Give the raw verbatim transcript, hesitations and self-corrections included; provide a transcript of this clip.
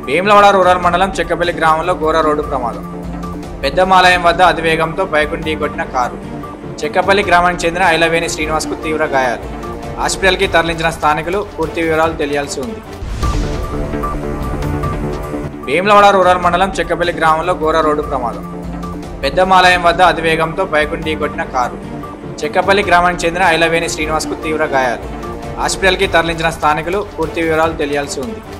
Vemulawada rural మండలం చెక్కపల్లి గ్రామంలో ఘోర రోడ్డు ప్రమాదం. పెద్దమాలయం వద్ద అతివేగంతో బైకును ఢీకొట్టిన కారు. చెక్కపల్లి గ్రామానికి చెందిన ఐలవేణి శ్రీనివాస్కు తీవ్ర గాయాలు. హాస్పిటల్కి తరలించిన స్థానికులు పూర్తి వివరాలు తెలియాల్సి ఉంది. వేములవాడ రూరల్ మండలం చెక్కపల్లి గ్రామంలో ఘోర రోడ్డు ప్రమాదం. పెద్దమాలయం వద్ద అతివేగంతో బైకును ఢీకొట్టిన కారు. చెక్కపల్లి గ్రామానికి చెందిన ఐలవేణి శ్రీనివాస్కు తీవ్ర గాయాలు. హాస్పిటల్కి తరలించిన స్థానికులు పూర్తి వివరాలు తెలియాల్సి ఉంది.